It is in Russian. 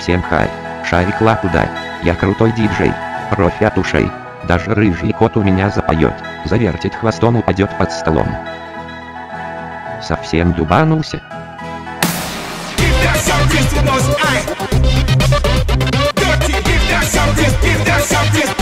Всем хай, шарик лапу дай, я крутой диджей, профи от ушей. Даже рыжий кот у меня запоет, завертит хвостом, упадет под столом. Совсем дубанулся? Give that some to us, aye. Dirty, give that some